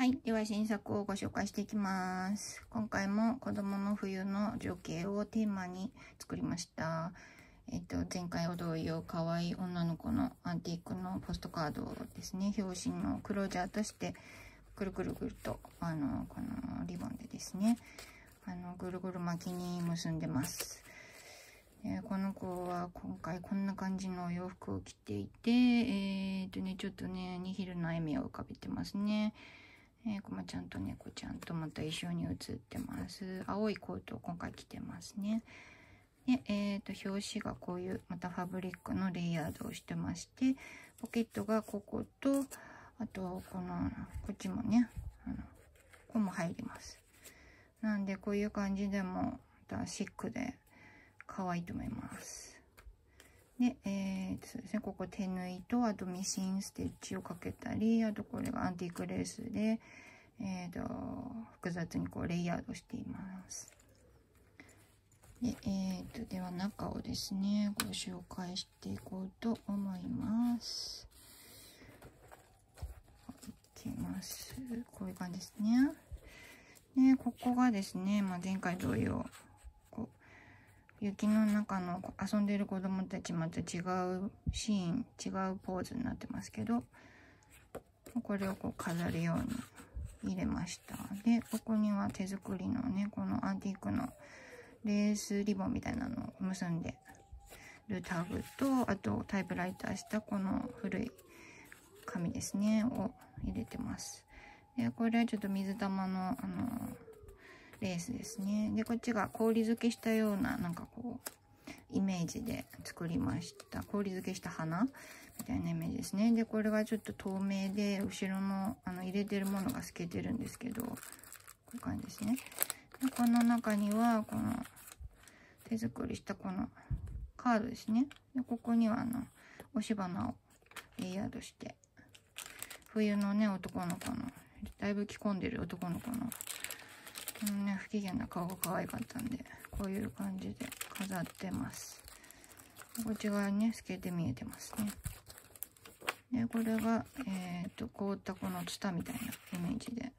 はい。では、新作をご紹介していきます。今回も子供の冬の情景をテーマに作りました。前回同様、可愛い女の子のアンティークのポストカードですね。表紙のクロージャーとして、くるくるくると、このリボンでですね、ぐるぐる巻きに結んでます。この子は今回こんな感じのお洋服を着ていて、ちょっとね、ニヒルの笑みを浮かべてますね。コマちゃんと猫ちゃんとまた一緒に写ってます。青いコートを今回着てますね。で、表紙がこういうまたファブリックのレイヤードをしてまして、ポケットがここと、あとこっちもね、ここも入ります。なんでこういう感じでもまたシックで可愛いと思います。で、そうですね、ここ手縫いと、あとミシンステッチをかけたり、あとこれがアンティークレースで、複雑にこうレイヤードしています。で、では中をですね、ご紹介していこうと思います。いきます。こういう感じですね。で、ここがですね、前回同様、雪の中の遊んでる子供たちまた違うシーン、違うポーズになってますけど、これをこう飾るように入れました。で、ここには手作りのね、このアンティークのレースリボンみたいなのを結んでるタグと、あとタイプライターしたこの古い紙ですね、を入れてます。で、これはちょっと水玉の、レースですね。で、こっちが氷漬けしたような、なんかこう、イメージで作りました。氷漬けした花みたいなイメージですね。で、これがちょっと透明で、後ろの、入れてるものが透けてるんですけど、こういう感じですね。で、この中には、この、手作りしたこのカードですね。で、ここには、押し花をレイヤードして、冬のね、男の子の、だいぶ着込んでる男の子の、不機嫌な顔が可愛かったんで、こういう感じで飾ってます。こっち側にね、透けて見えてますね。で、これが、凍ったこのツタみたいなイメージで。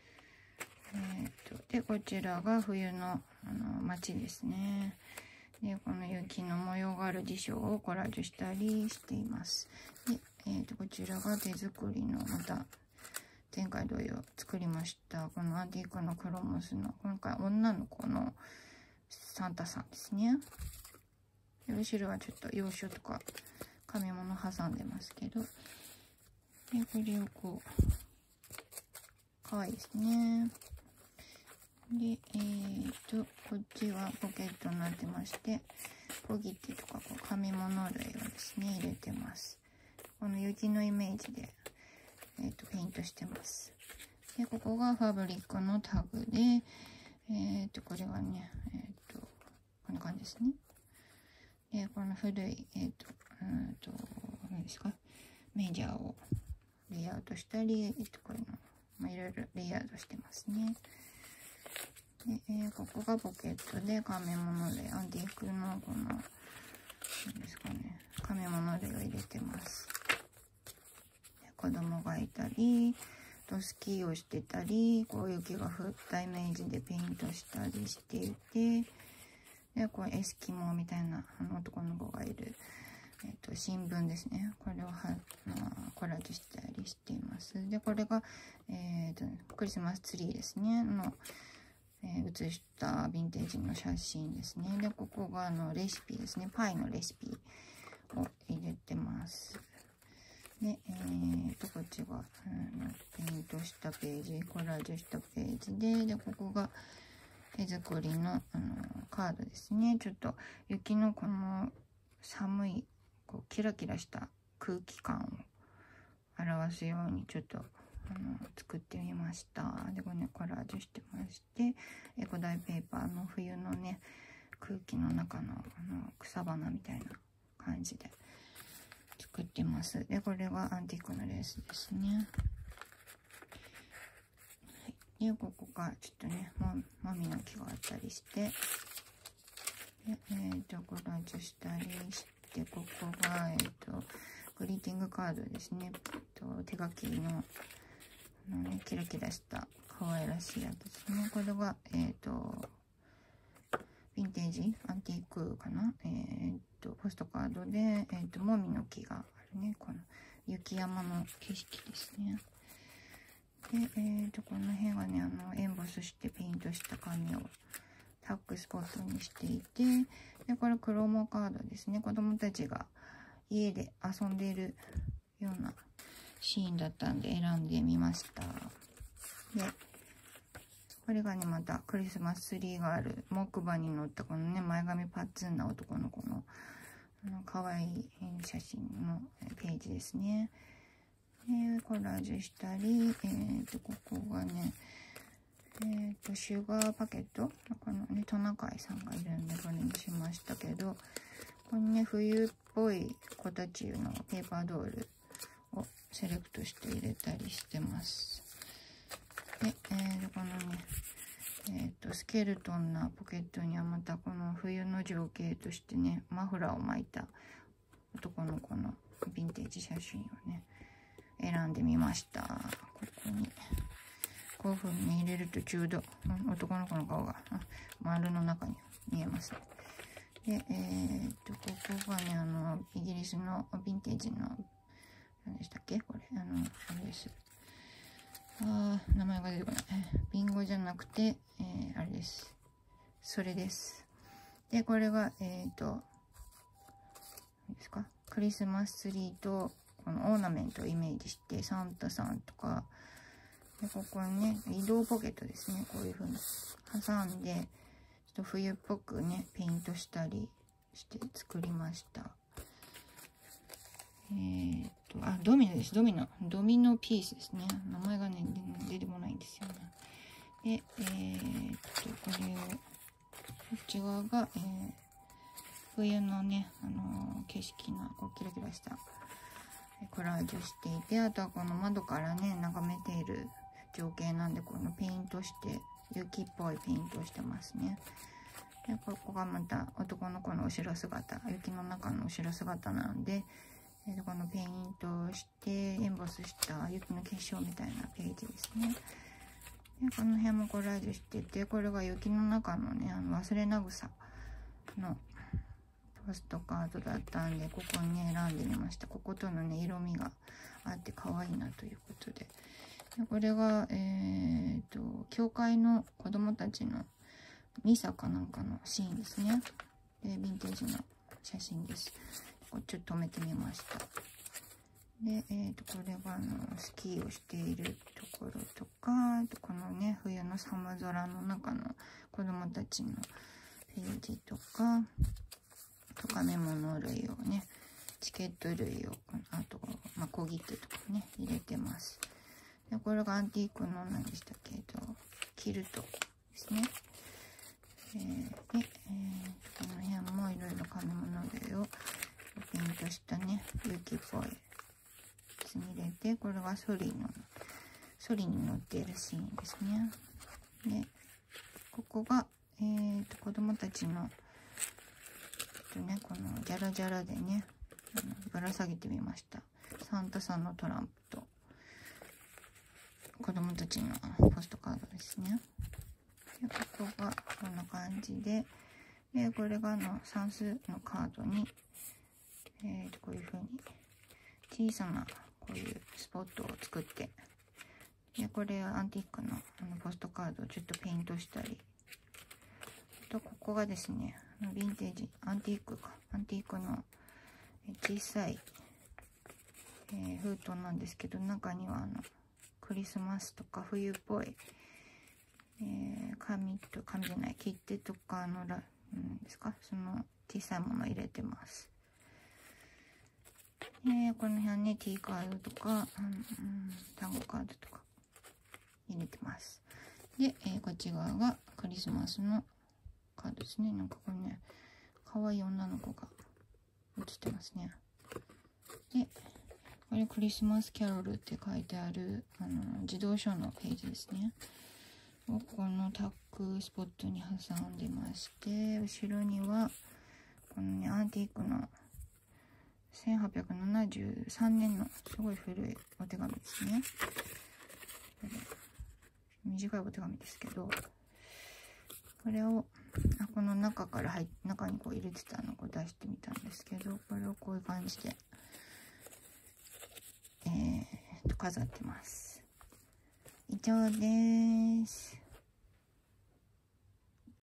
で、こちらが冬の、街ですね。で、この雪の模様がある辞書をコラージュしたりしています。で、こちらが手作りの、また、前回同様作りました。このアンティークのクロモスの、今回女の子のサンタさんですね。で、後ろはちょっと洋書とか紙物挟んでますけど。で、これをこう、かわいいですね。で、こっちはポケットになってまして、小切手とかこう紙物類をですね、入れてます。この雪のイメージで、ペイントしてます。で、ここがファブリックのタグで、これがね、こんな感じですね。で、この古い、何ですか、メジャーをレイアウトしたり、こういうの、いろいろレイアウトしてますね。で、ここがポケットで紙物で、アンティークのこの、何ですかね、紙物類を入れてます。子供がいたり、スキーをしてたり、こう雪が降ったイメージでペイントしたりしていて、で、こうエスキモーみたいな男の子がいる、新聞ですね。これをコラージュしたりしています。で、これが、クリスマスツリーですね。写したヴィンテージの写真ですね。で、ここがレシピですね。パイのレシピを入れてます。で、こっちが、ペイントしたページ、コラージュしたページで、ここが手作りの、カードですね。ちょっと雪のこの寒い、こう、キラキラした空気感を表すようにちょっと、作ってみました。で、これね、コラージュしてまして、エコダイペーパーの冬のね、空気の中の、草花みたいな感じで作ってます。で、これがアンティークのレースですね。はい、で、ここがちょっとね、もみの木があったりして、で、コラージュしたりして、ここが、グリーティングカードですね。手書きの、 キラキラした可愛らしいやつですね。これが、ヴィンテージアンティークかな。ポストカードで、もみの木があるね。この雪山の景色ですね。で、この辺がね、エンボスしてペイントした紙をタックスポットにしていて、で、これクロモカードですね。子供たちが家で遊んでいるようなシーンだったんで選んでみました。で、これがね、またクリスマスツリーがある木馬に乗ったこのね、前髪パッツンな男の子の可愛い写真のページですね。で、コラージュしたり、ここがね、シュガーパケットこのね、トナカイさんがいるんで、これにしましたけど、これね、冬っぽい子たちのペーパードールをセレクトして入れたりしてます。で、このね、スケルトンなポケットにはまたこの冬の情景としてね、マフラーを巻いた男の子のヴィンテージ写真をね、選んでみました。ここにこういう風に入れるとちょうど男の子の顔が丸の中に見えますね。で、ここがね、イギリスのヴィンテージの、何でしたっけこれ、あれです。名前が出てこない。ビンゴじゃなくて、あれです。それです。で、これが、何ですかクリスマスツリーと、このオーナメントをイメージして、サンタさんとか、で、ここにね、移動ポケットですね。こういう風に挟んで、ちょっと冬っぽくね、ペイントしたりして作りました。ドミノです。ドミノピースですね。名前がね、出てこないんですよね。で、これを、こっち側が、冬のね、景色な、こう、キラキラしたコラージュしていて、あとはこの窓からね、眺めている情景なんで、このペイントして、雪っぽいペイントをしてますね。で、ここがまた男の子の後ろ姿、雪の中の後ろ姿なんで、このペイントをしてエンボスした雪の結晶みたいなページですね。で、この辺もコラージュしてて、これが雪の中のね、忘れな草のポストカードだったんで、ここにね、選んでみました。こことのね、色味があって可愛いなということで。で、これが、教会の子供たちのミサかなんかのシーンですね。で、ヴィンテージの写真です。ちょっと止めてみました。で、これがスキーをしているところとか、あとこのね、冬の寒空の中の子供たちのページとか、メモの類をね、チケット類を、あと、小切手とかね、入れてます。で、これがアンティークの何でしたっけ、キルトですね。で、この辺もいろいろ紙物類をペイントしたね、雪っぽいやつに入れて、これがソリに乗っているシーンですね。で、ここが、子供たちの、このジャラジャラでね、ぶら下げてみました。サンタさんのトランプと、子供たちのポストカードですね。で、ここがこんな感じで、で、これが算数のカードに、こういう風に小さなこういうスポットを作って、で、これはアンティークのポストカードをちょっとペイントしたり、あとここがですね、ヴィンテージ、アンティークの小さい、封筒なんですけど、中にはクリスマスとか冬っぽい、紙じゃない、切手とかですか、その小さいものを入れてます。この辺ね、T カードとか、単語カードとか入れてます。で、こっち側がクリスマスのカードですね。なんかこれね、可愛い女の子が写ってますね。で、これクリスマスキャロルって書いてある、児童書のページですね。をこのタックスポットに挟んでまして、後ろには、このね、アンティークの1873年のすごい古いお手紙ですね。 短いお手紙ですけど、これをこの中から中にこう入れてたのをこう出してみたんですけど、これをこういう感じで、飾ってます。以上です。